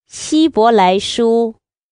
希伯来书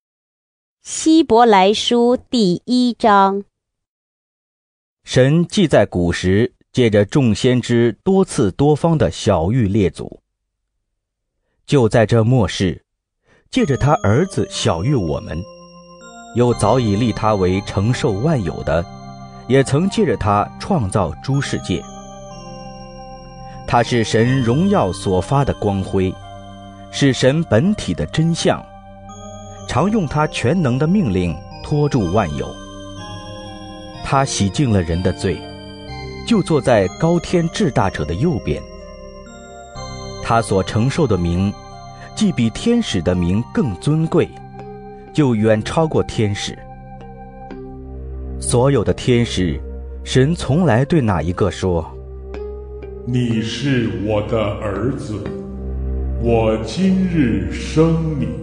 第1章。 神既在古时借着众先知多次多方的晓谕列祖，就在这末世借着他儿子晓谕我们，又早已立他为承受万有的，也曾借着他创造诸世界。他是神荣耀所发的光辉，是神本体的真相，常用他全能的命令托住万有。他洗净了人的罪，就坐在高天至大者的右边。他所承受的名，既比天使的名更尊贵，就远超过天使。所有的天使，神从来对哪一个说： 你是我的儿子，我今日生你。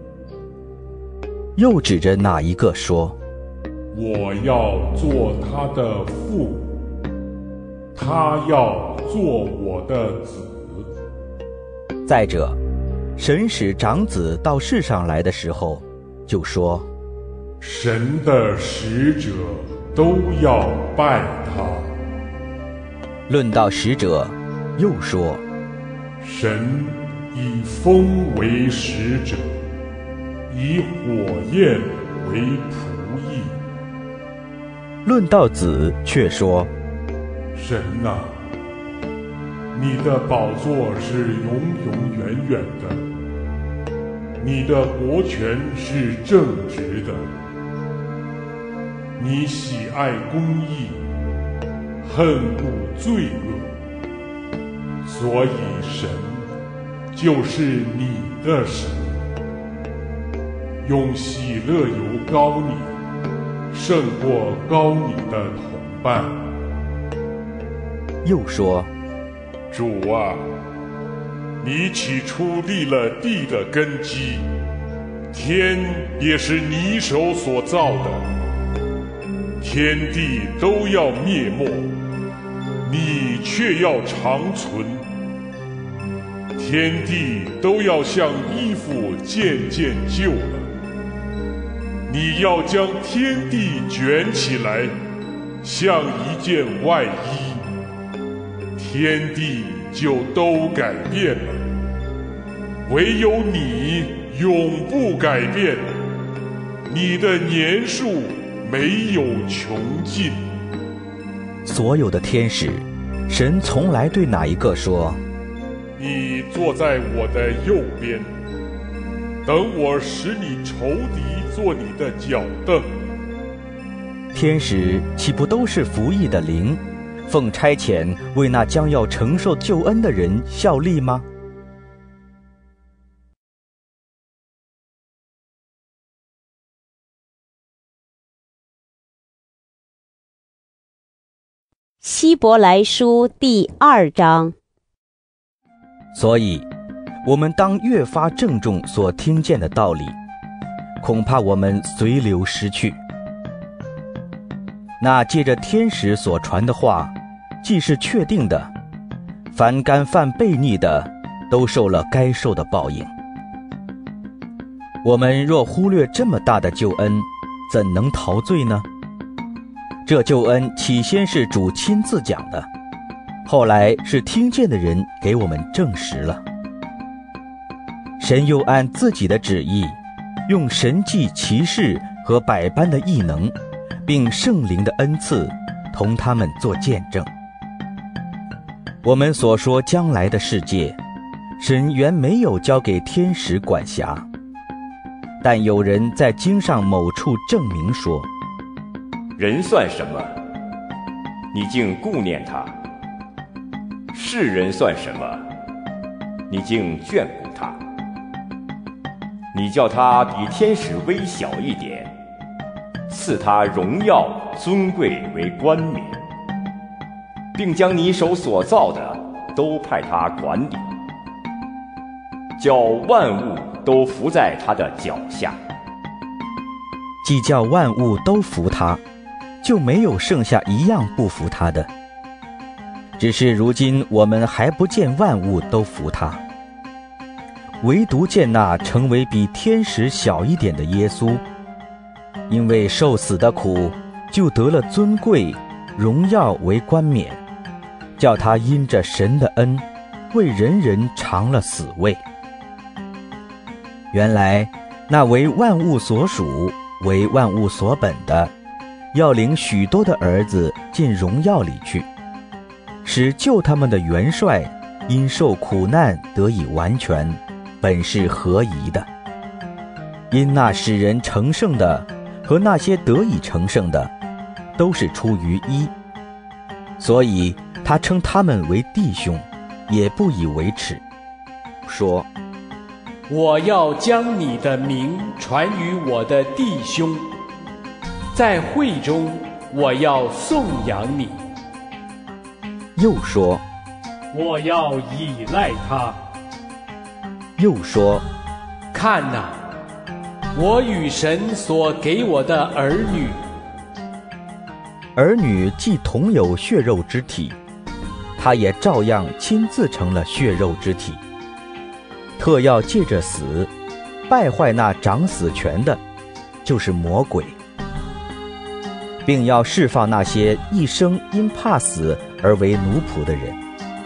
又指着哪一个说： 我要做他的父，他要做我的子。 再者，神使长子到世上来的时候，就说： 神的使者都要拜他。 论到使者，又说： 神以风为使者，以火焰为仆役。 论到子，却说： 神啊，你的宝座是永永远远的，你的国权是正直的，你喜爱公义，恨恶罪恶，所以神就是你的神，用喜乐油膏你，胜过膏你的同伴。 又说： 主啊，你起初立了地的根基，天也是你手所造的，天地都要灭没，你却要长存。天地都要像衣服渐渐旧了，你要将天地卷起来，像一件外衣，天地就都改变了，唯有你永不改变，你的年数没有穷尽。 所有的天使，神从来对哪一个说： 你坐在我的右边，等我使你仇敌做你的脚凳。 天使岂不都是服役的灵，奉差遣为那将要承受救恩的人效力吗？ 希伯来书第2章。 所以，我们当越发郑重所听见的道理，恐怕我们随流失去。那借着天使所传的话，既是确定的，凡干犯悖逆的，都受了该受的报应。我们若忽略这么大的救恩，怎能逃罪呢？这救恩起先是主亲自讲的，后来是听见的人给我们证实了。神又按自己的旨意，用神迹奇事和百般的异能，并圣灵的恩赐，同他们做见证。我们所说将来的世界，神原没有交给天使管辖，但有人在经上某处证明说： 人算什么？你竟顾念他；世人算什么？你竟眷顾他。你叫他比天使微小一点，赐他荣耀尊贵为冠冕，并将你手所造的都派他管理，叫万物都服在他的脚下。 既叫万物都服他，就没有剩下一样不服他的。只是如今我们还不见万物都服他。 唯独见那成为比天使小一点的耶稣，因为受死的苦，就得了尊贵荣耀为冠冕，叫他因着神的恩，为人人尝了死味。原来那为万物所属，为万物所本的，要领许多的儿子进荣耀里去，使救他们的元帅因受苦难得以完全，本是合宜的。因那使人成圣的和那些得以成圣的，都是出于一，所以他称他们为弟兄，也不以为耻，说： 我要将你的名传于我的弟兄，在会中我要颂扬你。 又说： 我要倚赖他。 又说： 看哪，我与神所给我的儿女。 儿女既同有血肉之体，他也照样亲自成了血肉之体，特要借着死败坏那掌死权的，就是魔鬼，并要释放那些一生因怕死而为奴仆的人。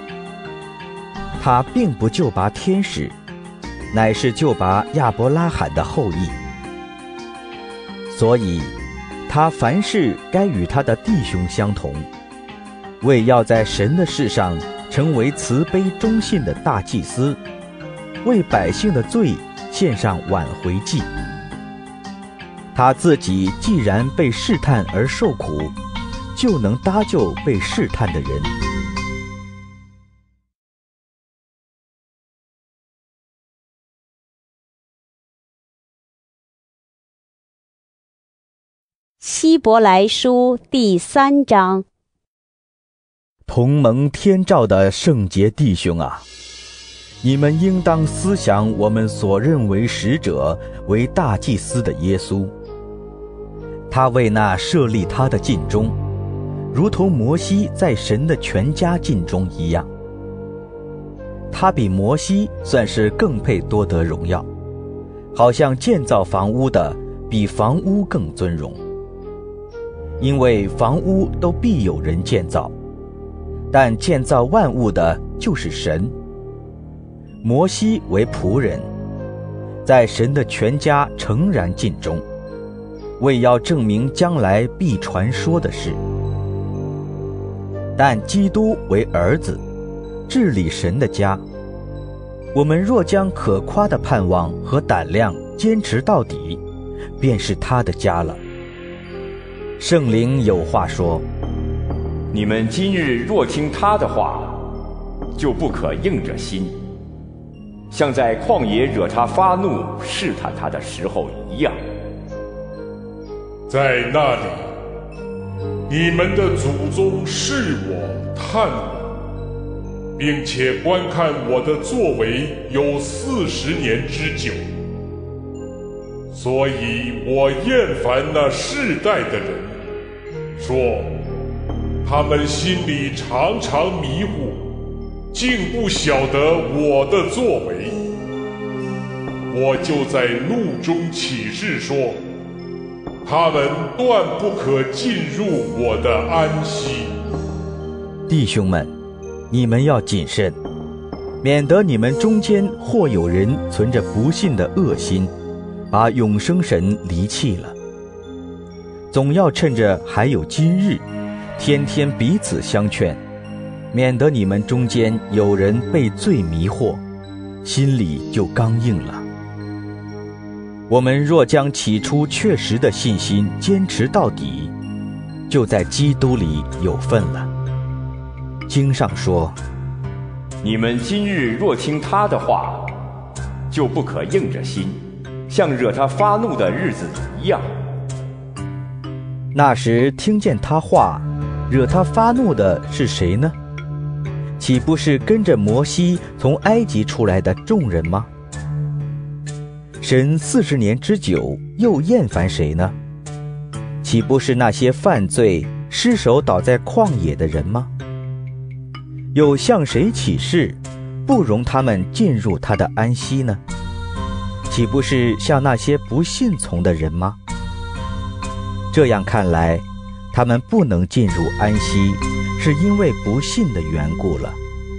他并不救拔天使，乃是救拔亚伯拉罕的后裔。所以他凡事该与他的弟兄相同，为要在神的事上成为慈悲忠信的大祭司，为百姓的罪献上挽回祭。他自己既然被试探而受苦，就能搭救被试探的人。 希伯来书第3章。 同蒙天照的圣洁弟兄啊，你们应当思想我们所认为使者为大祭司的耶稣，他为那设立他的尽忠，如同摩西在神的全家尽忠一样。他比摩西算是更配多得荣耀，好像建造房屋的比房屋更尊荣。因为房屋都必有人建造，但建造万物的就是神。摩西为仆人，在神的全家诚然尽忠，为要证明将来必传说的事。但基督为儿子，治理神的家。我们若将可夸的盼望和胆量坚持到底，便是他的家了。圣灵有话说： 你们今日若听他的话，就不可硬着心，像在旷野惹他发怒试探他的时候一样。 在那里，你们的祖宗试我探我，并且观看我的作为有40年之久，所以我厌烦那世代的人，说他们心里常常迷糊，竟不晓得我的作为。我就在怒中起誓说，他们断不可进入我的安息。 弟兄们，你们要谨慎，免得你们中间或有人存着不信的恶心，把永生神离弃了。总要趁着还有今日，天天彼此相劝，免得你们中间有人被罪迷惑，心里就刚硬了。我们若将起初确实的信心坚持到底，就在基督里有份了。经上说： 你们今日若听他的话，就不可硬着心，像惹他发怒的日子一样。 那时听见他话，惹他发怒的是谁呢？岂不是跟着摩西从埃及出来的众人吗？神40年之久，又厌烦谁呢？岂不是那些犯罪失手倒在旷野的人吗？又向谁起誓， 不容他们进入他的安息呢？岂不是像那些不信从的人吗？这样看来，他们不能进入安息，是因为不信的缘故了。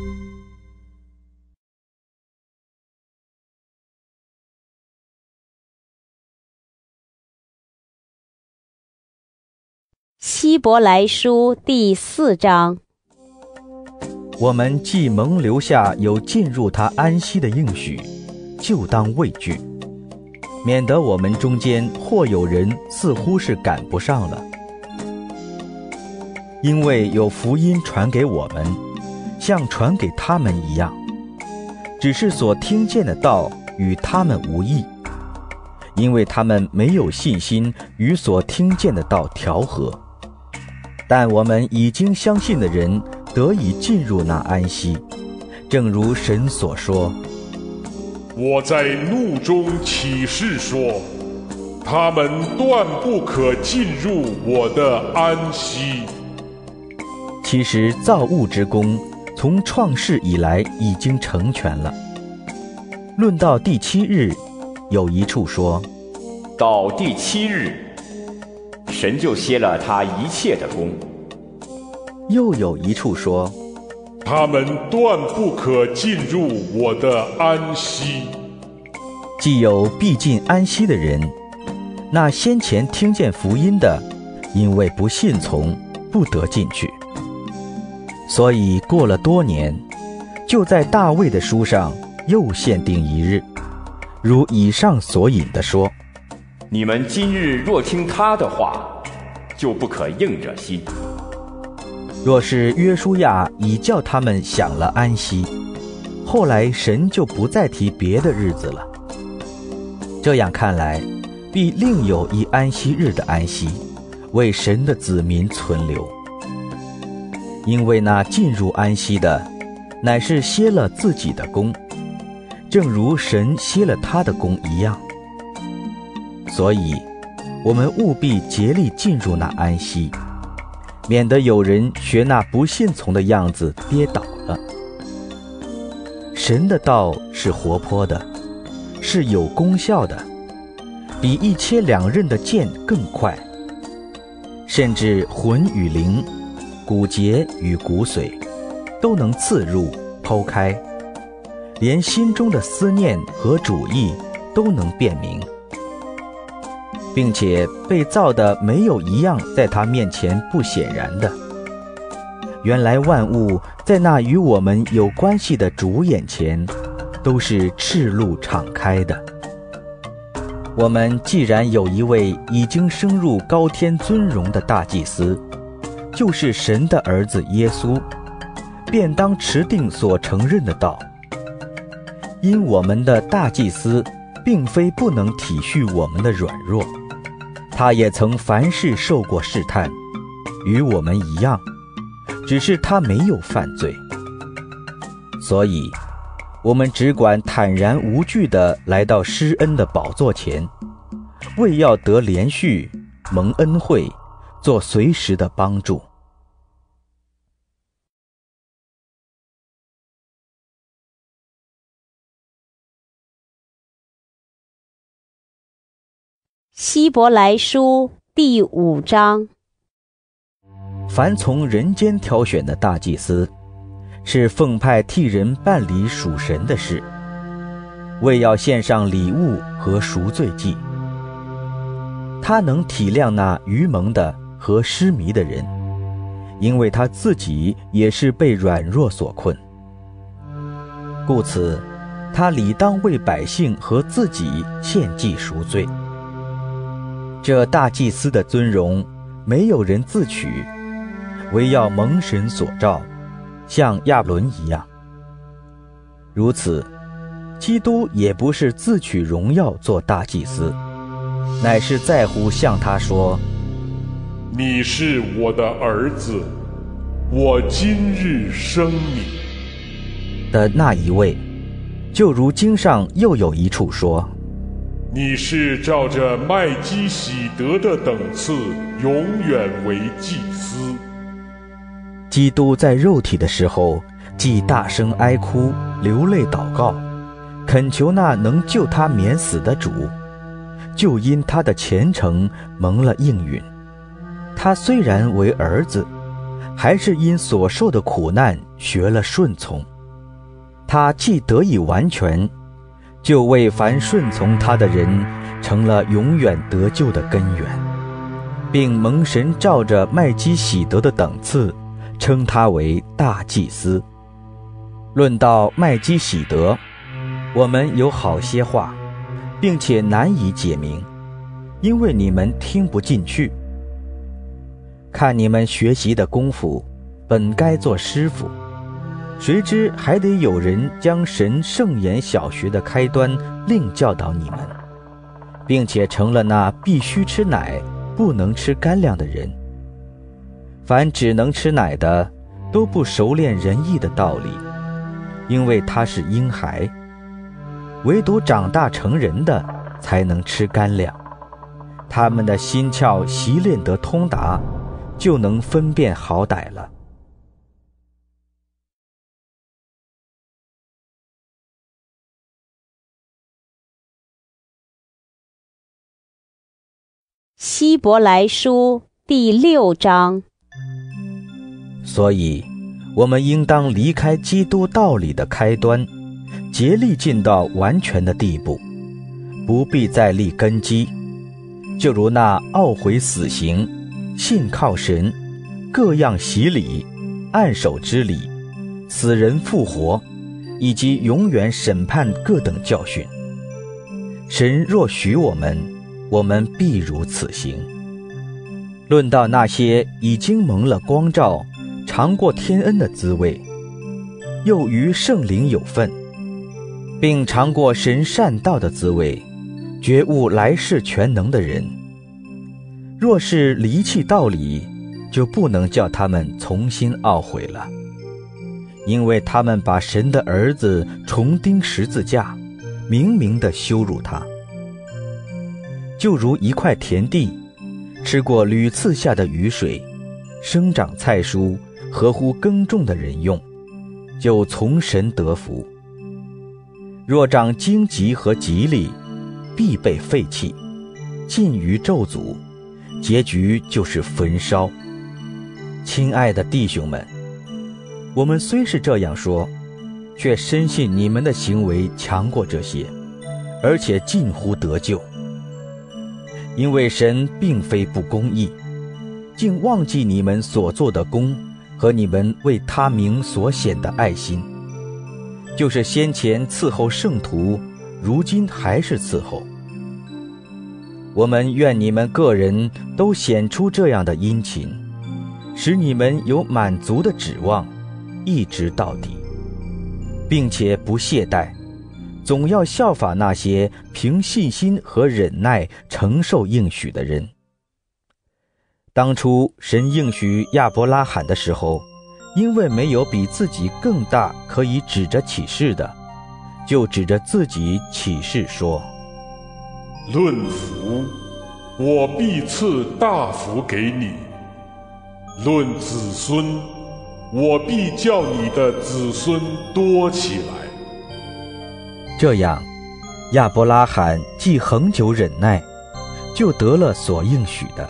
希伯来书第4章。 我们既蒙留下有进入他安息的应许，就当畏惧，免得我们中间或有人似乎是赶不上了。因为有福音传给我们，像传给他们一样，只是所听见的道与他们无异，因为他们没有信心与所听见的道调和。但我们已经相信的人得以进入那安息，正如神所说： 我在怒中起誓说，他们断不可进入我的安息。 其实造物之功从创世以来已经成全了。论到第7日，有一处说， 到第7日，神就歇了他一切的功。 又有一处说， 他们断不可进入我的安息。 既有必进安息的人，那先前听见福音的，因为不信从，不得进去。所以过了多年，就在大卫的书上又限定一日，如以上所引的说， 你们今日若听他的话，就不可硬着心。 若是约书亚已叫他们享了安息，后来神就不再提别的日子了。这样看来，必另有一安息日的安息，为神的子民存留。因为那进入安息的，乃是歇了自己的功，正如神歇了他的功一样。所以，我们务必竭力进入那安息，免得有人学那不信从的样子跌倒了。神的道是活泼的，是有功效的，比一切两刃的剑更快，甚至魂与灵、骨节与骨髓都能刺入剖开，连心中的思念和主意都能辨明，并且被造的没有一样在他面前不显然的。原来万物在那与我们有关系的主眼前都是赤露敞开的。我们既然有一位已经升入高天尊荣的大祭司，就是神的儿子耶稣，便当持定所承认的道。因我们的大祭司并非不能体恤我们的软弱，他也曾凡事受过试探，与我们一样，只是他没有犯罪。所以我们只管坦然无惧地来到施恩的宝座前，为要得连续蒙恩惠，做随时的帮助。 希伯来书第5章。 凡从人间挑选的大祭司，是奉派替人办理属神的事，为要献上礼物和赎罪祭。他能体谅那愚蒙的和失迷的人，因为他自己也是被软弱所困。故此，他理当为百姓和自己献祭赎罪。这大祭司的尊荣，没有人自取，唯要蒙神所召，像亚伦一样。如此，基督也不是自取荣耀做大祭司，乃是在乎向他说： 你是我的儿子，我今日生你的那一位。就如经上又有一处说： 你是照着麦基洗德的等次，永远为祭司。 基督在肉体的时候， 既大声哀哭，流泪祷告，恳求那能救他免死的主，就因他的虔诚蒙了应允。他虽然为儿子，还是因所受的苦难学了顺从。他既得以完全，就为凡顺从他的人成了永远得救的根源，并蒙神照着麦基洗德的等次称他为大祭司。论到麦基洗德，我们有好些话，并且难以解明，因为你们听不进去。看你们学习的功夫，本该做师傅，谁知还得有人将神圣言小学的开端另教导你们，并且成了那必须吃奶不能吃干粮的人。凡只能吃奶的，都不熟练仁义的道理，因为他是婴孩；唯独长大成人的，才能吃干粮。他们的心窍习练得通达，就能分辨好歹了。 希伯来书第6章。 所以，我们应当离开基督道理的开端，竭力进到完全的地步，不必再立根基。就如那懊悔死刑、信靠神、各样洗礼、按手之礼、死人复活，以及永远审判各等教训。神若许我们，我们必如此行。论到那些已经蒙了光照，尝过天恩的滋味，又与圣灵有份，并尝过神善道的滋味，觉悟来世全能的人，若是离弃道理，就不能叫他们重新懊悔了，因为他们把神的儿子重钉十字架，明明地羞辱他。就如一块田地，吃过屡次下的雨水，生长菜蔬，合乎耕种的人用，就从神得福。若长荆棘和蒺藜，必被废弃，尽于咒诅，结局就是焚烧。亲爱的弟兄们，我们虽是这样说，却深信你们的行为强过这些，而且近乎得救。因为神并非不公义，竟忘记你们所做的功和你们为他名所显的爱心，就是先前伺候圣徒，如今还是伺候。我们愿你们个人都显出这样的殷勤，使你们有满足的指望，一直到底，并且不懈怠，总要效法那些凭信心和忍耐承受应许的人。当初神应许亚伯拉罕的时候，因为没有比自己更大可以指着起誓的，就指着自己起誓说： 论福，我必赐大福给你；论子孙，我必叫你的子孙多起来。 这样，亚伯拉罕既恒久忍耐，就得了所应许的。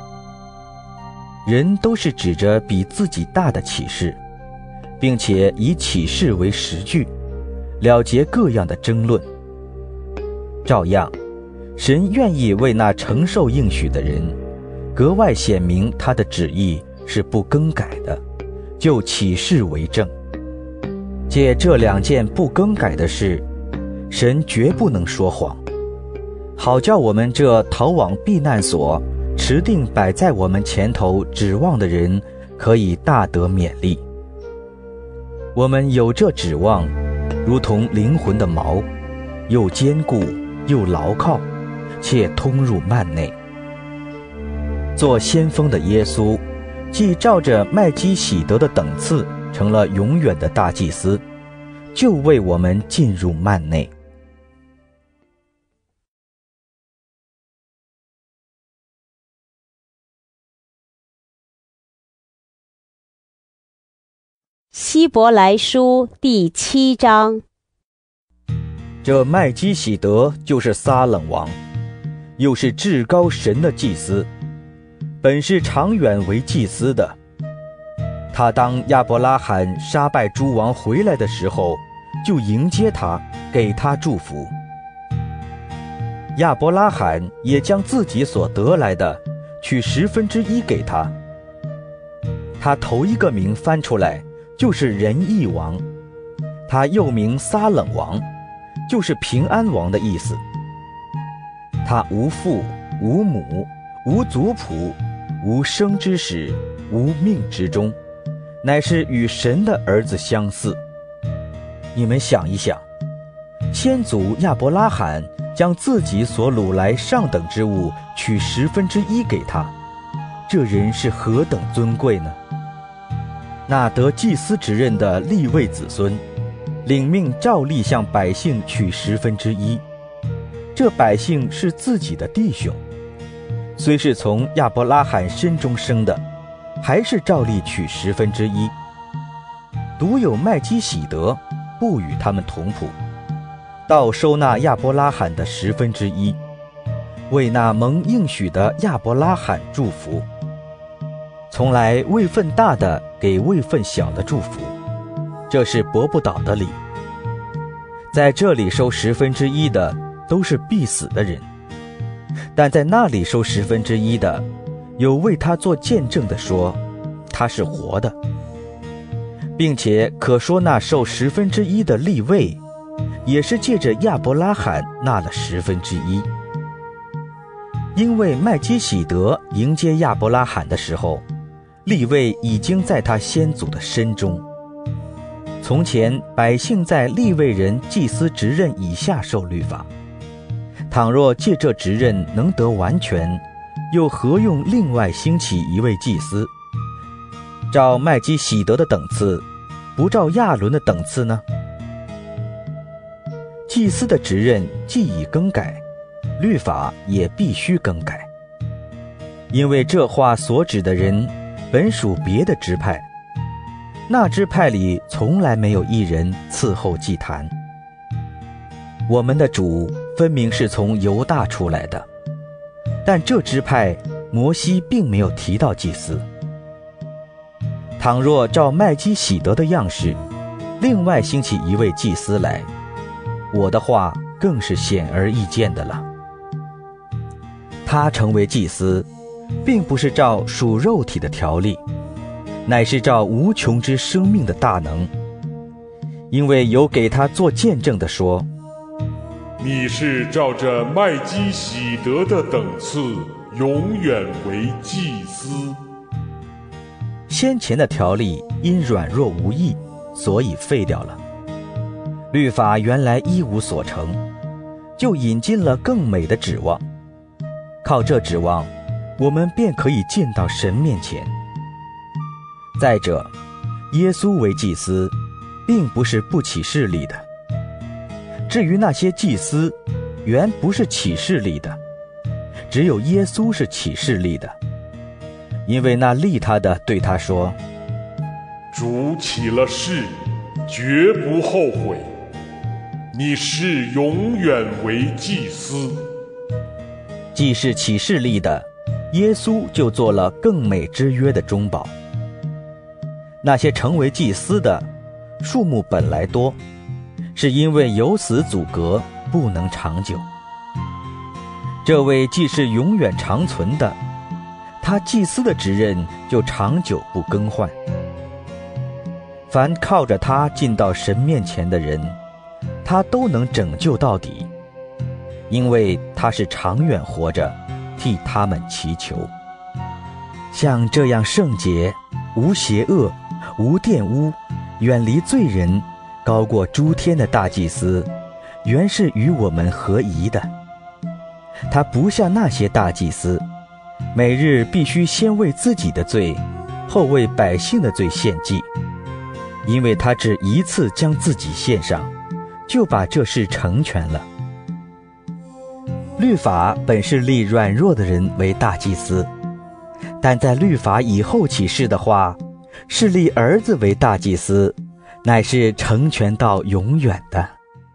人都是指着比自己大的起誓，并且以起誓为实据，了结各样的争论。照样，神愿意为那承受应许的人，格外显明他的旨意是不更改的，就起誓为证。借这两件不更改的事，神绝不能说谎，好叫我们这逃往避难所，持定摆在我们前头指望的人，可以大得勉励。我们有这指望，如同灵魂的锚，又坚固又牢靠，且通入幔内。做先锋的耶稣，既照着麦基洗德的等次，成了永远的大祭司，就为我们进入幔内。 希伯来书第7章。 这麦基洗德就是撒冷王，又是至高神的祭司，本是长远为祭司的。他当亚伯拉罕杀败诸王回来的时候，就迎接他，给他祝福。亚伯拉罕也将自己所得来的取1/10给他。他头一个名翻出来就是仁义王，他又名撒冷王，就是平安王的意思。他无父无母无族谱无生之始无命之终，乃是与神的儿子相似。你们想一想，先祖亚伯拉罕将自己所掳来上等之物取1/10给他，这人是何等尊贵呢？那得祭司职任的利未子孙，领命照例向百姓取1/10，这百姓是自己的弟兄，虽是从亚伯拉罕身中生的，还是照例取1/10。独有麦基洗德不与他们同谱，倒收纳亚伯拉罕的1/10，为那蒙应许的亚伯拉罕祝福。从来位分大的给位分小的祝福，这是驳不倒的理。在这里收1/10的都是必死的人，但在那里收1/10的，有为他做见证的说他是活的，并且可说那受1/10的利未也是借着亚伯拉罕纳了1/10。因为麦基洗德迎接亚伯拉罕的时候，利未已经在他先祖的身中。从前百姓在利未人祭司职任以下受律法，倘若借这职任能得完全，又何用另外兴起一位祭司，照麦基洗德的等次，不照亚伦的等次呢？祭司的职任既已更改，律法也必须更改。因为这话所指的人本属别的支派，那支派里从来没有一人伺候祭坛。我们的主分明是从犹大出来的，但这支派摩西并没有提到祭司。倘若照麦基洗德的样式，另外兴起一位祭司来，我的话更是显而易见的了。他成为祭司，并不是照属肉体的条例，乃是照无穷之生命的大能。因为有给他做见证的说， 你是照着麦基洗德的等次，永远为祭司。 先前的条例因软弱无益，所以废掉了。律法原来一无所成，就引进了更美的指望。靠这指望，我们便可以进到神面前。再者，耶稣为祭司，并不是不起势力的。至于那些祭司，原不是起势力的，只有耶稣是起势力的。因为那立他的对他说， 主起了誓，绝不后悔，你是永远为祭司。 既是起势力的，耶稣就做了更美之约的中保。那些成为祭司的数目本来多，是因为有死阻隔，不能长久。这位既是永远长存的，他祭司的职任就长久不更换。凡靠着他进到神面前的人，他都能拯救到底，因为他是长远活着，替他们祈求。像这样圣洁、无邪恶、无玷污、远离罪人、高过诸天的大祭司，原是与我们合宜的。他不像那些大祭司，每日必须先为自己的罪，后为百姓的罪献祭，因为他只一次将自己献上，就把这事成全了。律法本是立软弱的人为大祭司，但在律法以后起誓的话， 是立儿子为大祭司，乃是成全到永远的。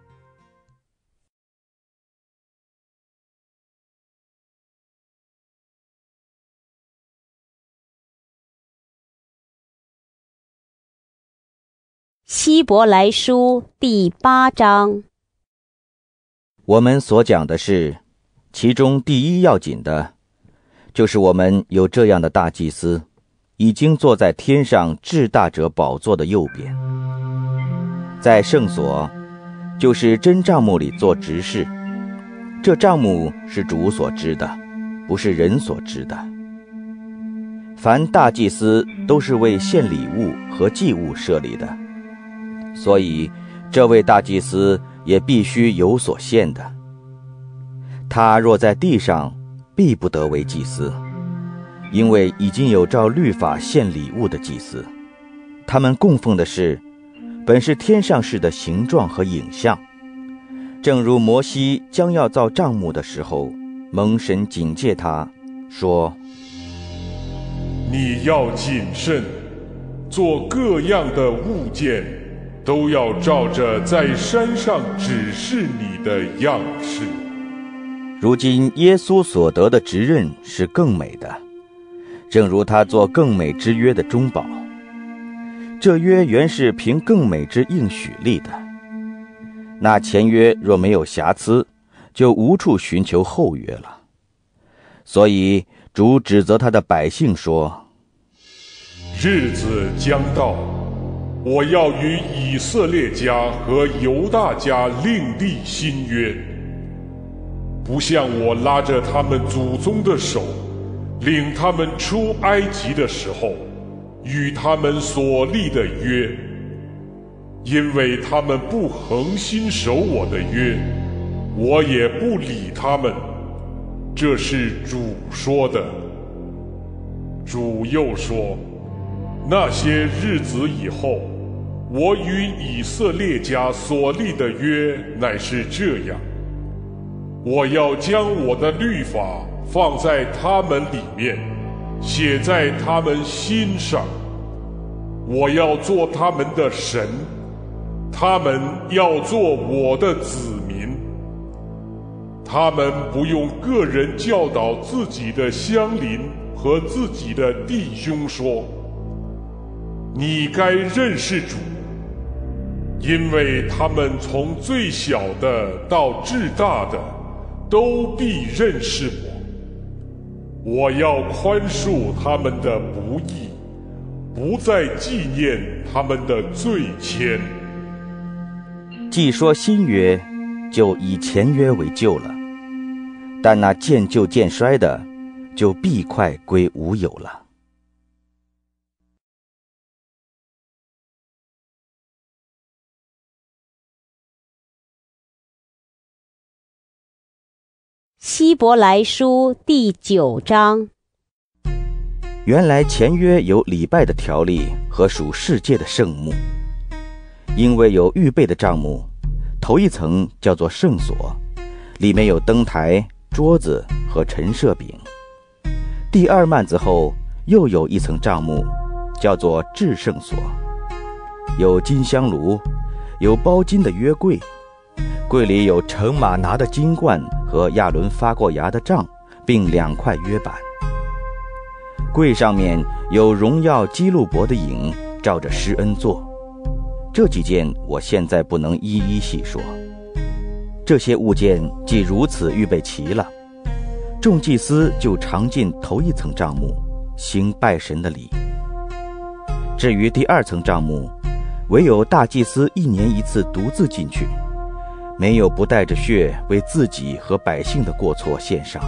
希伯来书第8章。 我们所讲的是，其中第一要紧的，就是我们有这样的大祭司，已经坐在天上至大者宝座的右边，在圣所，就是真帐幕里做执事。这帐幕是主所知的，不是人所知的。凡大祭司都是为献礼物和祭物设立的，所以这位大祭司也必须有所献的。他若在地上，必不得为祭司，因为已经有照律法献礼物的祭司，他们供奉的是本是天上事的形状和影像。正如摩西将要造帐幕的时候，蒙神警戒他说， 你要谨慎，做各样的物件，都要照着在山上指示你的样式。 如今耶稣所得的职任是更美的，正如他做更美之约的中保。这约原是凭更美之应许立的。那前约若没有瑕疵，就无处寻求后约了。所以主指责他的百姓说， 日子将到，我要与以色列家和犹大家另立新约，不像我拉着他们祖宗的手，领他们出埃及的时候，与他们所立的约，因为他们不恒心守我的约，我也不理他们。这是主说的。主又说，那些日子以后，我与以色列家所立的约乃是这样，我要将我的律法放在他们里面，写在他们心上。我要做他们的神，他们要做我的子民。他们不用个人教导自己的乡邻和自己的弟兄说，你该认识主，因为他们从最小的到至大的都必认识我。我要宽恕他们的不义，不再纪念他们的罪愆。 既说新约，就以前约为旧了，但那渐旧渐衰的，就必快归无有了。 希伯来书第9章。 原来前约有礼拜的条例和属世界的圣幕，因为有预备的帐幕，头一层叫做圣所，里面有灯台、桌子和陈设饼。第二幔子后又有一层帐幕，叫做至圣所，有金香炉，有包金的约柜，柜里有盛玛拿的金罐和亚伦发过芽的杖，并2块约板。柜上面有荣耀基路伯的影，照着施恩座。这几件我现在不能一一细说。这些物件既如此预备齐了，众祭司就常进头一层帐幕，行拜神的礼。至于第二层帐幕，唯有大祭司1年1次独自进去，没有不带着血为自己和百姓的过错献上。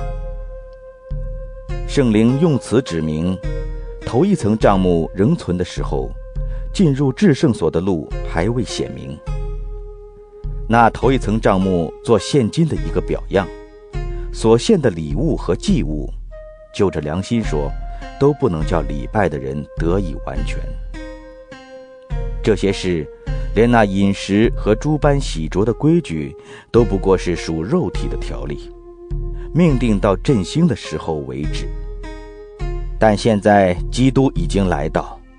圣灵用此指明，头一层帐幕仍存的时候，进入至圣所的路还未显明。那头一层帐幕做现今的一个表样，所献的礼物和祭物，就着良心说，都不能叫礼拜的人得以完全。这些事，连那饮食和诸般洗濯的规矩，都不过是属肉体的条例，命定到振兴的时候为止。但现在基督已经来到，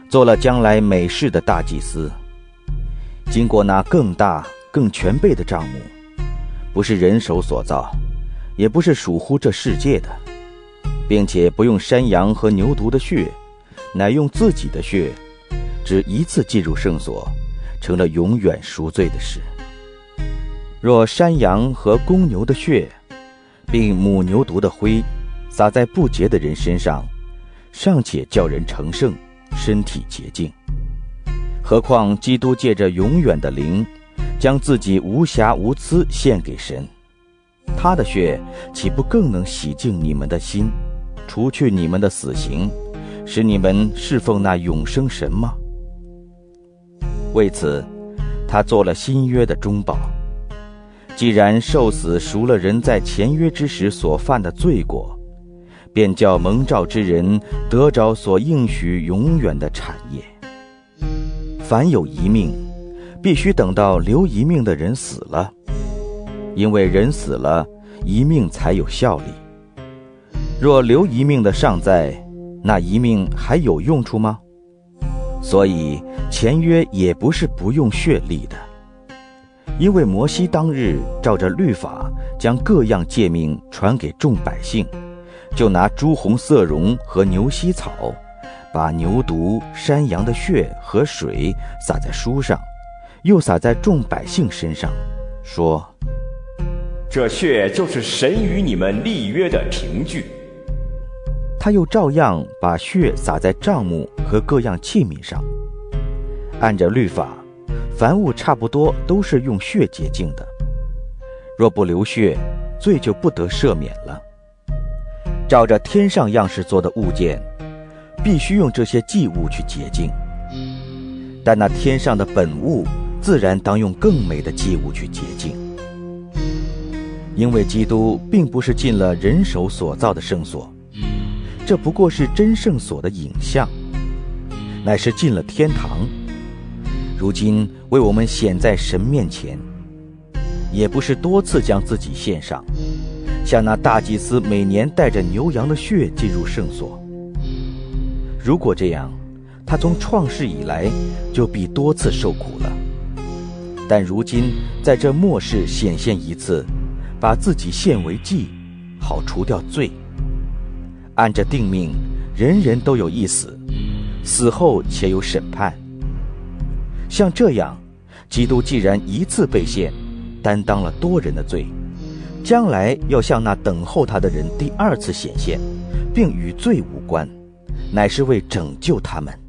做了将来美事的大祭司，经过那更大更全备的帐幕，不是人手所造，也不是属乎这世界的，并且不用山羊和牛犊的血，乃用自己的血，只一次进入圣所，成了永远赎罪的事。若山羊和公牛的血，并母牛犊的灰，撒在不洁的人身上，尚且叫人成圣，身体洁净，何况基督借着永远的灵，将自己无瑕无疵献给神，他的血岂不更能洗净你们的心，除去你们的死刑，使你们侍奉那永生神吗？为此，他做了新约的中保。既然受死赎了人在前约之时所犯的罪过，便叫蒙召之人得着所应许永远的产业。凡有一命，必须等到留一命的人死了，因为人死了，一命才有效力。若留一命的尚在，那一命还有用处吗？所以前约也不是不用血立的，因为摩西当日照着律法将各样诫命传给众百姓，就拿朱红色绒和牛膝草，把牛犊、山羊的血和水洒在书上，又洒在众百姓身上，说： 这血就是神与你们立约的凭据。 他又照样把血洒在帐幕和各样器皿上。按着律法，凡物差不多都是用血洁净的，若不流血，罪就不得赦免了。照着天上样式做的物件，必须用这些祭物去洁净，但那天上的本物自然当用更美的祭物去洁净。因为基督并不是进了人手所造的圣所，这不过是真圣所的影像，乃是进了天堂，如今为我们显在神面前，也不是多次将自己献上，像那大祭司每年带着牛羊的血进入圣所。如果这样，他从创世以来就必多次受苦了，但如今在这末世显现一次，把自己献为祭，好除掉罪。按着定命，人人都有一死，死后且有审判。像这样，基督既然一次被献，担当了多人的罪，将来要向那等候他的人第二次显现，并与罪无关，乃是为拯救他们。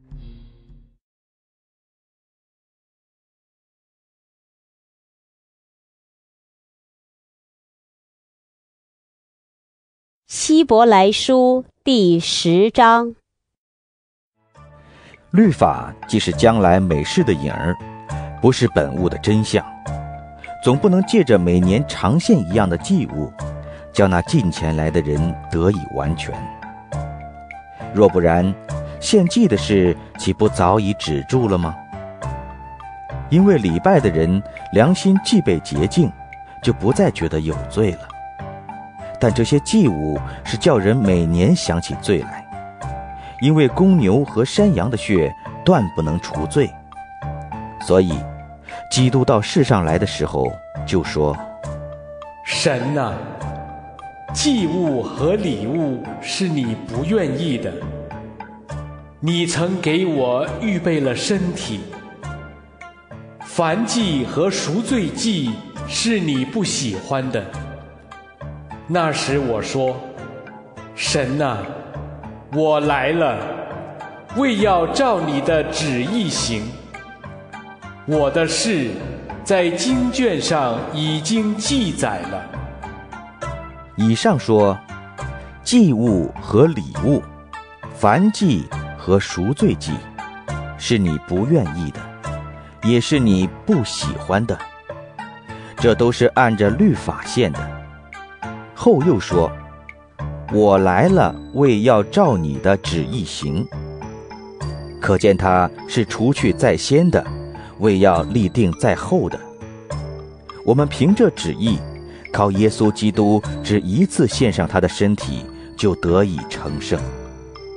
希伯来书第10章。 律法既是将来美事的影儿，不是本物的真相，总不能借着每年常献一样的祭物，叫那近前来的人得以完全。若不然，献祭的事岂不早已止住了吗？因为礼拜的人良心既被洁净，就不再觉得有罪了。但这些祭物是叫人每年想起罪来，因为公牛和山羊的血断不能除罪。所以基督到世上来的时候就说： 神啊，祭物和礼物是你不愿意的，你曾给我预备了身体。燔祭和赎罪祭是你不喜欢的。那时我说：神啊，我来了，为要照你的旨意行。我的事在经卷上已经记载了。 以上说，祭物和礼物，燔祭和赎罪祭，是你不愿意的，也是你不喜欢的，这都是按着律法献的。后又说：我来了，为要照你的旨意行。可见他是除去在先的，为要立定在后的。我们凭着旨意，靠耶稣基督只一次献上他的身体，就得以成圣。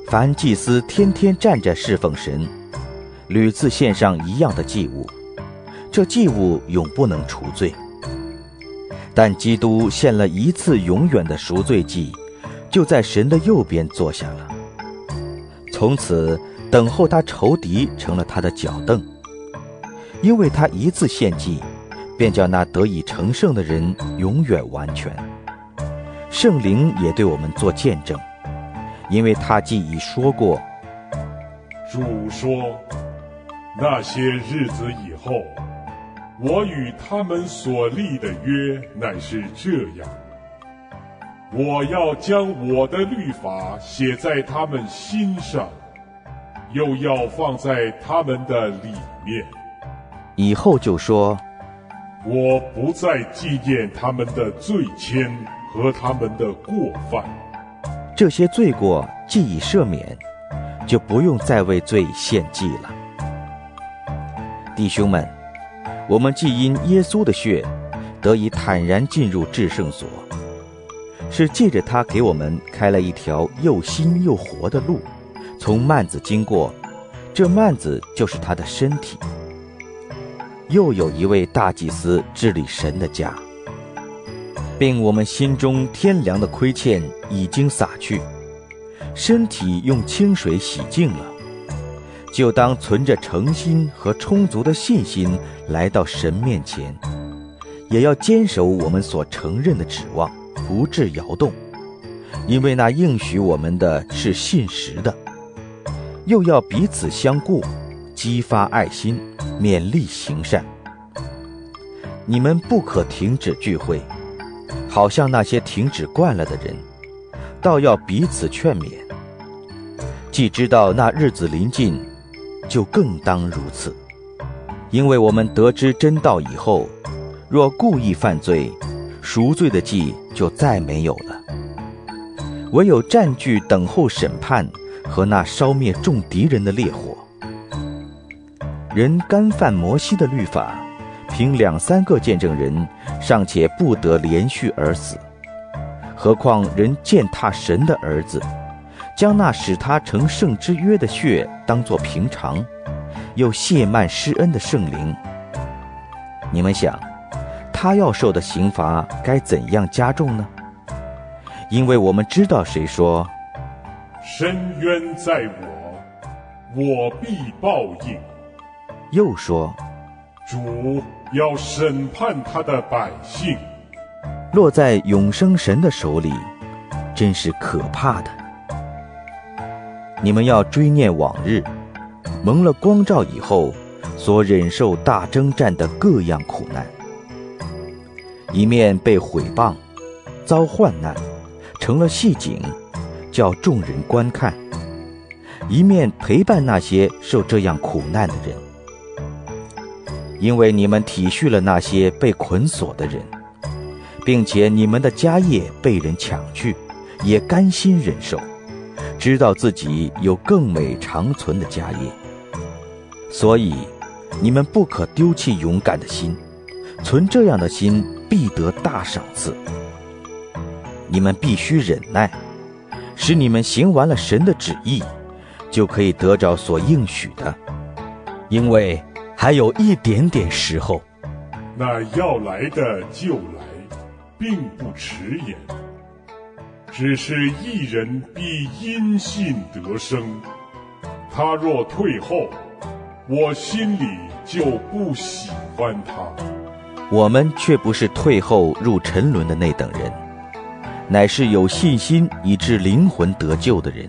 凡祭司天天站着侍奉神，屡次献上一样的祭物，这祭物永不能除罪。但基督献了一次永远的赎罪祭，就在神的右边坐下了。从此等候他仇敌成了他的脚凳，因为他一次献祭，便叫那得以成圣的人永远完全。圣灵也对我们做见证，因为他既已说过， 主说，那些日子以后，我与他们所立的约乃是这样，我要将我的律法写在他们心上，又要放在他们的里面。 以后就说， 我不再纪念他们的罪愆和他们的过犯。 这些罪过既已赦免，就不用再为罪献祭了。弟兄们，我们既因耶稣的血得以坦然进入至圣所，是借着他给我们开了一条又新又活的路，从幔子经过，这幔子就是他的身体。又有一位大祭司治理神的家，并我们心中天良的亏欠已经洒去，身体用清水洗净了，就当存着诚心和充足的信心来到神面前，也要坚守我们所承认的指望，不致摇动，因为那应许我们的是信实的。又要彼此相顾，激发爱心，勉励行善。你们不可停止聚会，好像那些停止惯了的人，倒要彼此劝勉。既知道那日子临近，就更当如此。因为我们得知真道以后，若故意犯罪，赎罪的祭就再没有了，唯有占据等候审判和那烧灭众敌人的烈火。人干犯摩西的律法，凭2-3个见证人尚且不得连续而死，何况人践踏神的儿子，将那使他成圣之约的血当作平常，又亵慢施恩的圣灵。你们想，他要受的刑罚该怎样加重呢？因为我们知道谁说， 深渊在我，我必报应。 又说， 主要审判他的百姓。 落在永生神的手里，真是可怕的。你们要追念往日，蒙了光照以后所忍受大征战的各样苦难，一面被毁谤，遭患难，成了戏景，叫众人观看；一面陪伴那些受这样苦难的人。因为你们体恤了那些被捆锁的人，并且你们的家业被人抢去，也甘心忍受，知道自己有更美长存的家业。所以你们不可丢弃勇敢的心，存这样的心必得大赏赐。你们必须忍耐，使你们行完了神的旨意，就可以得着所应许的。因为还有一点点时候， 那要来的就来，并不迟延。只是一人必因信得生，他若退后，我心里就不喜欢他。 我们却不是退后入沉沦的那等人，乃是有信心以致灵魂得救的人。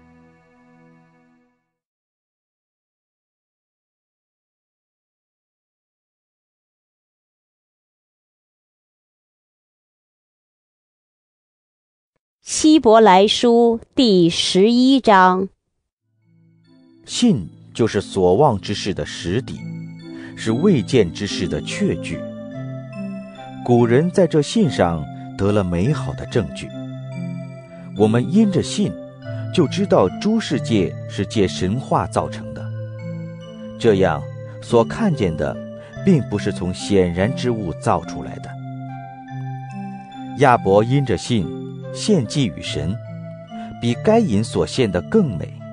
希伯来书第11章。 信就是所望之事的实底，是未见之事的确据。古人在这信上得了美好的证据。我们因着信，就知道诸世界是借神话造成的。这样，所看见的，并不是从显然之物造出来的。亚伯因着信，献祭与神，比该隐所献的更美，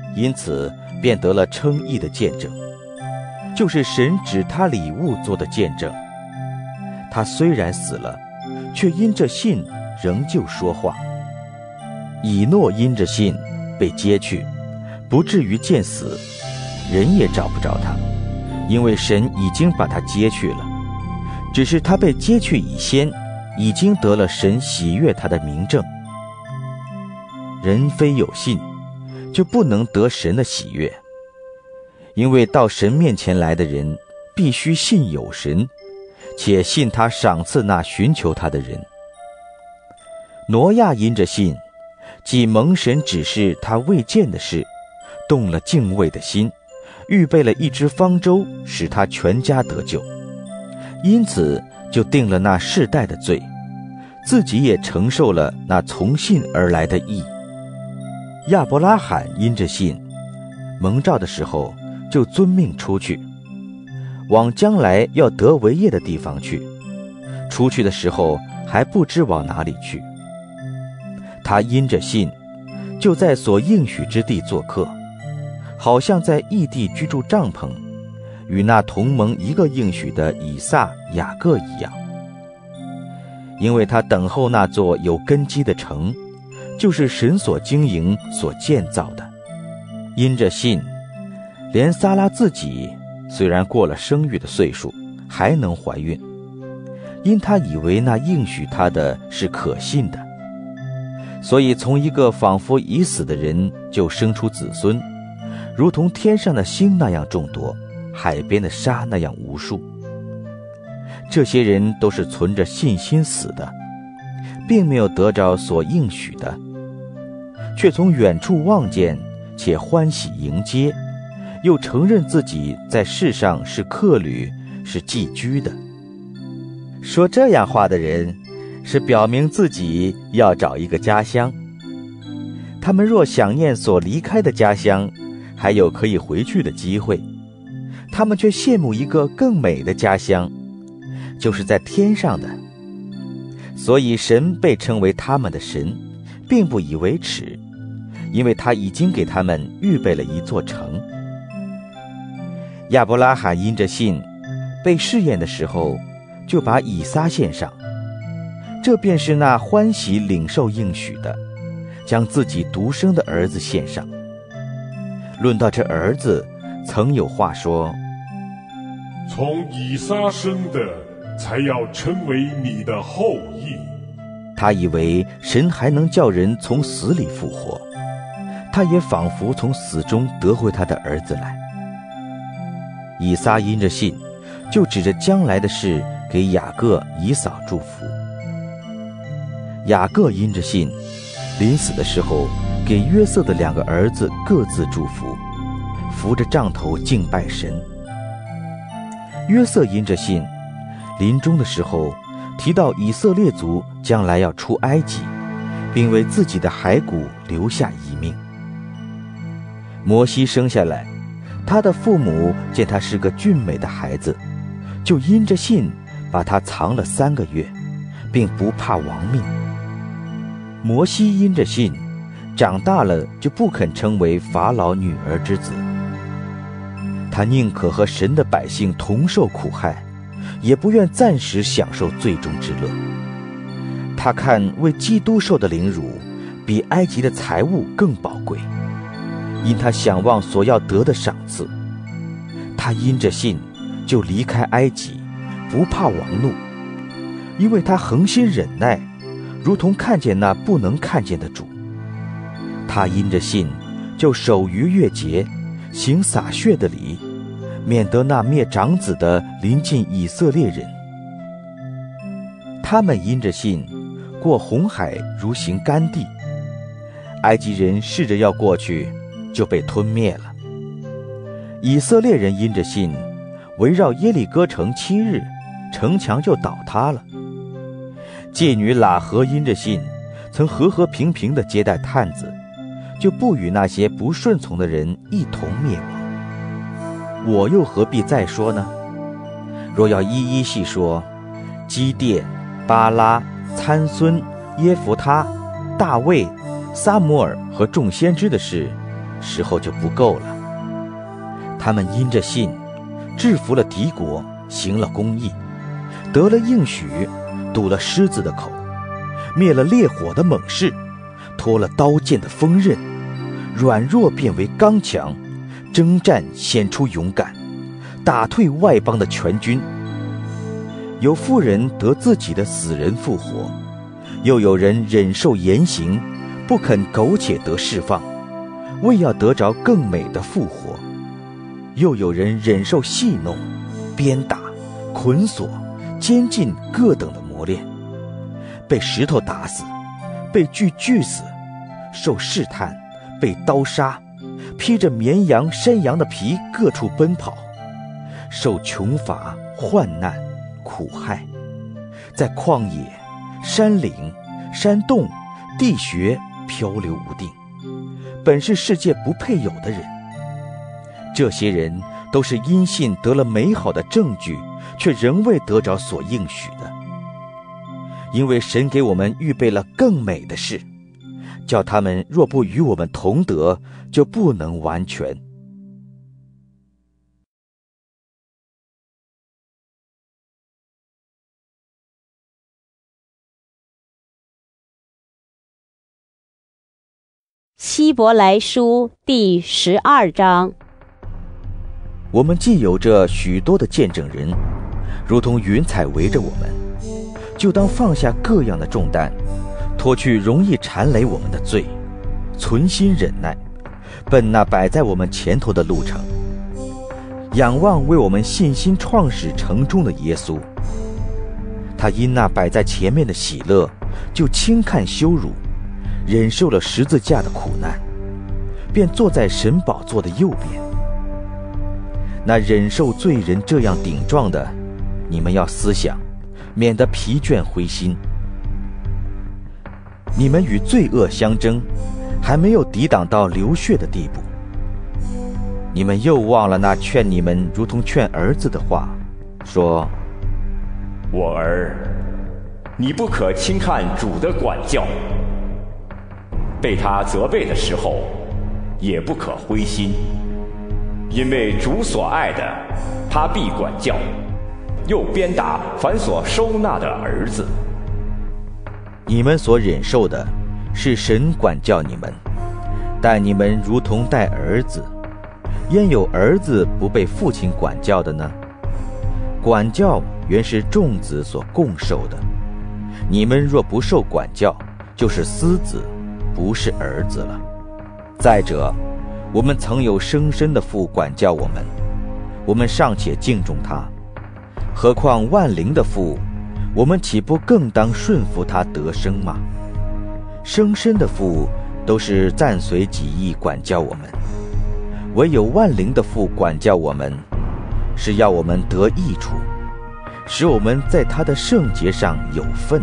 因此便得了称义的见证，就是神指他礼物做的见证。他虽然死了，却因着信仍旧说话。以诺因着信被接去，不至于见死，人也找不着他，因为神已经把他接去了。只是他被接去以先，已经得了神喜悦他的明证。人非有信，就不能得神的喜悦，因为到神面前来的人，必须信有神，且信他赏赐那寻求他的人。挪亚因着信，既蒙神指示他未见的事，动了敬畏的心，预备了一只方舟，使他全家得救，因此就定了那世代的罪，自己也承受了那从信而来的义。亚伯拉罕因着信，蒙召的时候就遵命出去，往将来要得为业的地方去。出去的时候还不知往哪里去。他因着信，就在所应许之地做客，好像在异地居住帐篷，与那同蒙一个应许的以撒、雅各一样。因为他等候那座有根基的城，就是神所经营、所建造的。因着信，连撒拉自己虽然过了生育的岁数，还能怀孕，因他以为那应许他的是可信的，所以从一个仿佛已死的人就生出子孙，如同天上的星那样众多，海边的沙那样无数。这些人都是存着信心死的，并没有得着所应许的，却从远处望见，且欢喜迎接，又承认自己在世上是客旅，是寄居的。说这样话的人，是表明自己要找一个家乡。他们若想念所离开的家乡，还有可以回去的机会，他们却羡慕一个更美的家乡，就是在天上的。所以神被称为他们的神，并不以为耻，因为他已经给他们预备了一座城。亚伯拉罕因着信，被试验的时候，就把以撒献上，这便是那欢喜领受应许的，将自己独生的儿子献上。论到这儿子，曾有话说： 从以撒生的，才要成为你的后裔。 他以为神还能叫人从死里复活，他也仿佛从死中得回他的儿子来。以撒因着信，就指着将来的事给雅各、以扫祝福。雅各因着信，临死的时候给约瑟的2个儿子各自祝福，扶着杖头敬拜神。约瑟因着信，临终的时候提到以色列族将来要出埃及，并为自己的骸骨留下遗命。摩西生下来，他的父母见他是个俊美的孩子，就因着信把他藏了3个月，并不怕亡命。摩西因着信，长大了就不肯称为法老女儿之子，他宁可和神的百姓同受苦害，也不愿暂时享受罪中之乐。他看为基督受的凌辱，比埃及的财物更宝贵，因他想望所要得的赏赐。他因着信，就离开埃及，不怕王怒，因为他恒心忍耐，如同看见那不能看见的主。他因着信，就守逾越节，行洒血的礼，免得那灭长子的临近以色列人。他们因着信，过红海如行干地，埃及人试着要过去，就被吞灭了。以色列人因着信，围绕耶利哥城7日，城墙就倒塌了。妓女喇合因着信，曾和和平平地接待探子，就不与那些不顺从的人一同灭亡。我又何必再说呢？若要一一细说，基甸、巴拉、参孙、耶弗他、大卫、撒母耳和众先知的事， 时候就不够了。他们因着信，制服了敌国，行了公义，得了应许，堵了狮子的口，灭了烈火的猛士，脱了刀剑的锋刃，软弱变为刚强，征战显出勇敢，打退外邦的全军。有妇人得自己的死人复活，又有人忍受严刑，不肯苟且得释放，为要得着更美的复活。又有人忍受戏弄、鞭打、捆锁、监禁各等的磨练，被石头打死，被锯死，受试探，被刀杀，披着绵羊、山羊的皮各处奔跑，受穷乏、患难、苦害，在旷野、山岭、山洞、地穴漂流无定，本是世界不配有的人。这些人都是因信得了美好的证据，却仍未得着所应许的。因为神给我们预备了更美的事，叫他们若不与我们同得，就不能完全。 希伯来书第12章。 我们既有着许多的见证人，如同云彩围着我们，就当放下各样的重担，脱去容易缠累我们的罪，存心忍耐，奔那摆在我们前头的路程，仰望为我们信心创始成终的耶稣。他因那摆在前面的喜乐，就轻看羞辱，忍受了十字架的苦难，便坐在神宝座的右边。那忍受罪人这样顶撞的，你们要思想，免得疲倦灰心。你们与罪恶相争，还没有抵挡到流血的地步。你们又忘了那劝你们如同劝儿子的话，说： 我儿，你不可轻看主的管教，被他责备的时候，也不可灰心，因为主所爱的，他必管教，又鞭打凡所收纳的儿子。 你们所忍受的，是神管教你们，待你们如同待儿子。焉有儿子不被父亲管教的呢？管教原是众子所共受的。你们若不受管教，就是私子，不是儿子了。再者，我们曾有生身的父管教我们，我们尚且敬重他，何况万灵的父，我们岂不更当顺服他得生吗？生身的父都是暂随己意管教我们，唯有万灵的父管教我们，是要我们得益处，使我们在他的圣洁上有份。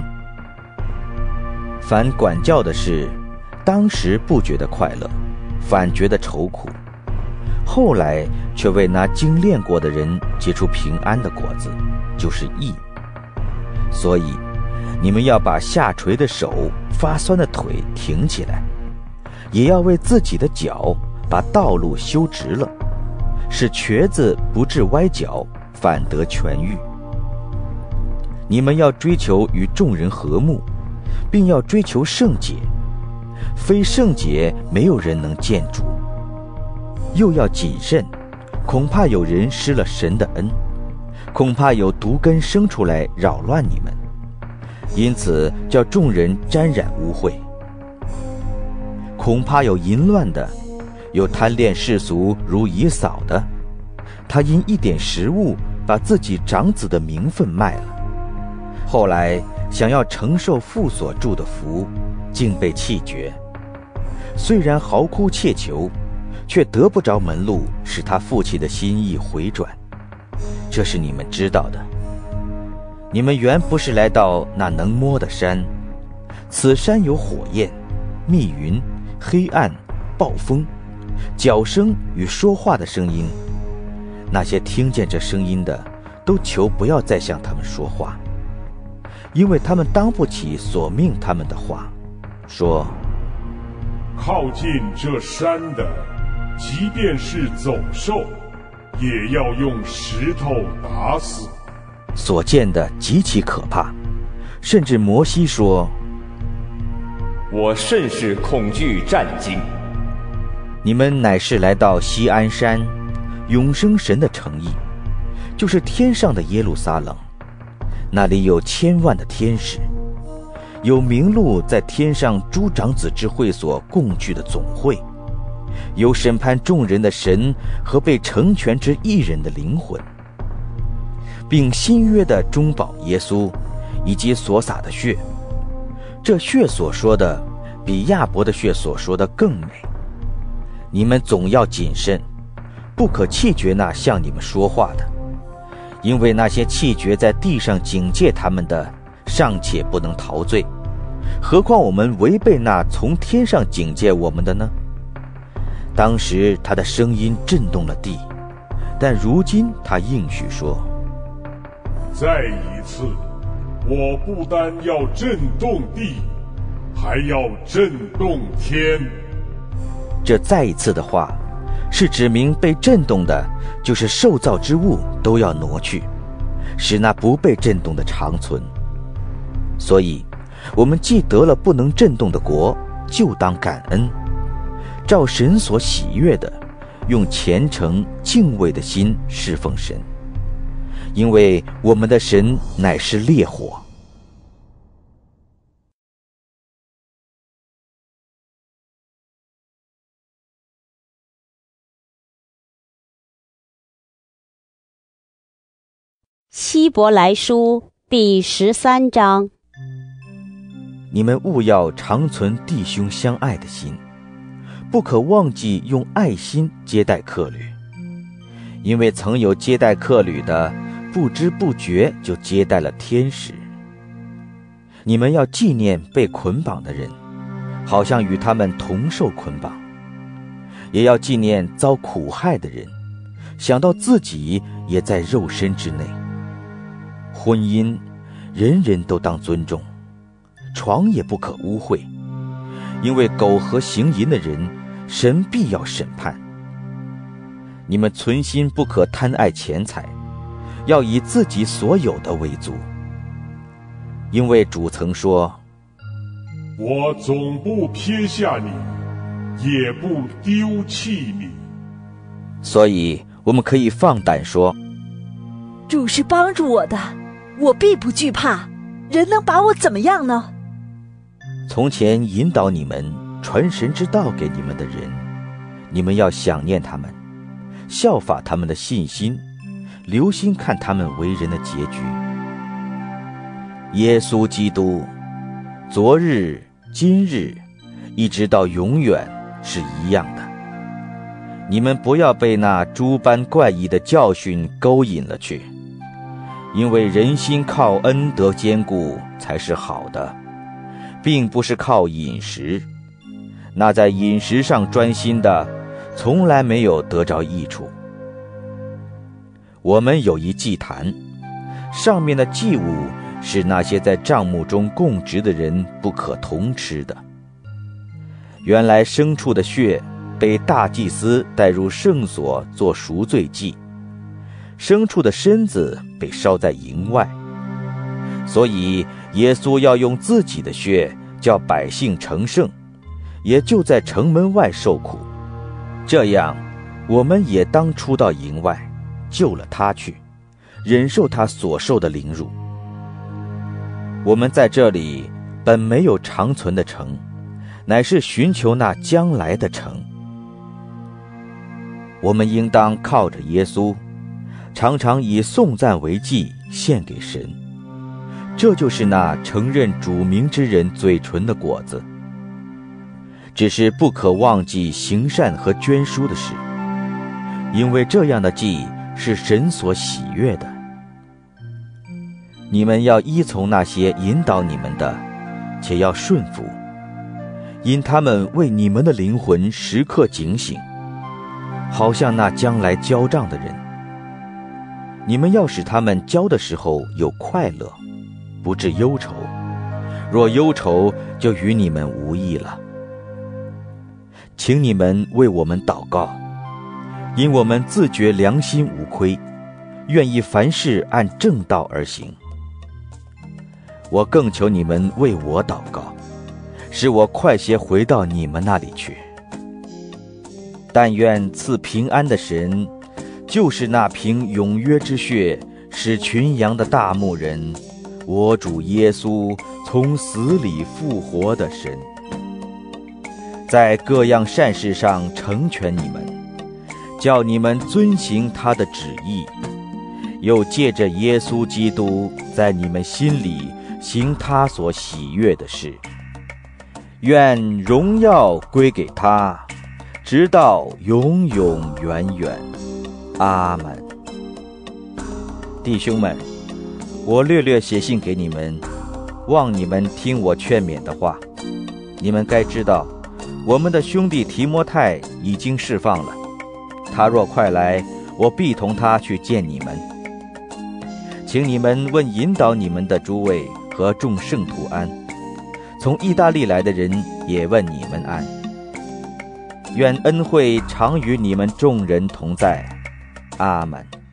凡管教的事，当时不觉得快乐，反觉得愁苦，后来却为那经练过的人结出平安的果子，就是义。所以你们要把下垂的手、发酸的腿挺起来，也要为自己的脚把道路修直了，使瘸子不致歪脚，反得痊愈。你们要追求与众人和睦，并要追求圣洁，非圣洁没有人能见主。又要谨慎，恐怕有人失了神的恩，恐怕有毒根生出来扰乱你们，因此叫众人沾染污秽。恐怕有淫乱的，有贪恋世俗如以扫的，他因一点食物把自己长子的名分卖了，后来想要承受父所祝的福，竟被弃绝。虽然嚎哭切求，却得不着门路，使他父亲的心意回转。这是你们知道的。你们原不是来到那能摸的山，此山有火焰、密云、黑暗、暴风、角声与说话的声音。那些听见这声音的，都求不要再向他们说话，因为他们当不起所命他们的话，说： 靠近这山的， 即便是走兽，也要用石头打死。 所见的极其可怕，甚至摩西说： 我甚是恐惧战惊。 你们乃是来到锡安山，永生神的城邑，就是天上的耶路撒冷，那里有千万的天使，有名录在天上诸长子之会所共聚的总会，有审判众人的神和被成全之一人的灵魂，并新约的中保耶稣以及所洒的血。这血所说的比亚伯的血所说的更美。你们总要谨慎，不可弃绝那向你们说话的，因为那些弃绝在地上警戒他们的，尚且不能逃罪，何况我们违背那从天上警戒我们的呢？当时他的声音震动了地，但如今他应许说： 再一次，我不单要震动地，还要震动天。 这再一次的话，是指明被震动的，就是受造之物都要挪去，使那不被震动的长存。所以，我们既得了不能震动的国，就当感恩，照神所喜悦的，用虔诚敬畏的心侍奉神，因为我们的神乃是烈火。 希伯来书第13章。 你们务要常存弟兄相爱的心，不可忘记用爱心接待客旅，因为曾有接待客旅的，不知不觉就接待了天使。你们要纪念被捆绑的人，好像与他们同受捆绑；也要纪念遭苦害的人，想到自己也在肉身之内。婚姻，人人都当尊重，床也不可污秽，因为苟合行淫的人，神必要审判。你们存心不可贪爱钱财，要以自己所有的为足，因为主曾说： 我总不撇下你，也不丢弃你。 所以我们可以放胆说： 主是帮助我的，我必不惧怕，人能把我怎么样呢？ 从前引导你们传神之道给你们的人，你们要想念他们，效法他们的信心，留心看他们为人的结局。耶稣基督，昨日、今日，一直到永远是一样的。你们不要被那诸般怪异的教训勾引了去，因为人心靠恩得坚固才是好的，并不是靠饮食。那在饮食上专心的，从来没有得着益处。我们有一祭坛，上面的祭物是那些在帐幕中供职的人不可同吃的。原来牲畜的血被大祭司带入圣所做赎罪祭，牲畜的身子被烧在营外，所以耶稣要用自己的血叫百姓成圣，也就在城门外受苦。这样，我们也当出到营外，救了他去，忍受他所受的凌辱。我们在这里本没有长存的城，乃是寻求那将来的城。我们应当靠着耶稣，常常以颂赞为祭献给神，这就是那承认主名之人嘴唇的果子。只是不可忘记行善和捐书的事，因为这样的祭是神所喜悦的。你们要依从那些引导你们的，且要顺服，因他们为你们的灵魂时刻警醒，好像那将来交账的人。你们要使他们交的时候有快乐，不致忧愁，若忧愁，就与你们无益了。请你们为我们祷告， 因我们自觉良心无亏，愿意凡事按正道而行。我更求你们为我祷告，使我快些回到你们那里去。但愿赐平安的神，就是那凭永约之血使群羊的大牧人，我主耶稣从死里复活的神，在各样善事上成全你们，叫你们遵行他的旨意，又借着耶稣基督在你们心里行他所喜悦的事。愿荣耀归给他，直到永永远远。阿们。弟兄们，我略略写信给你们，望你们听我劝勉的话。你们该知道，我们的兄弟提摩太已经释放了，他若快来，我必同他去见你们。请你们问引导你们的诸位和众圣徒安，从意大利来的人也问你们安。愿恩惠常与你们众人同在。阿们。